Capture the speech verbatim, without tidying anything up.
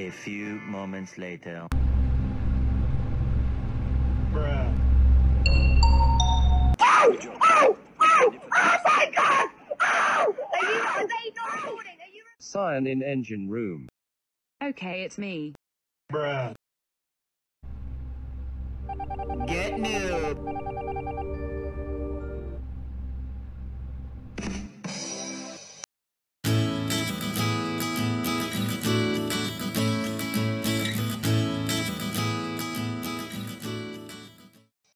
A few moments later. Bruh. Oh! Oh! Oh! Oh my God! Oh! Are you, are they not recording? Are you? Cyan in engine room. Okay, it's me. Bruh. Get new.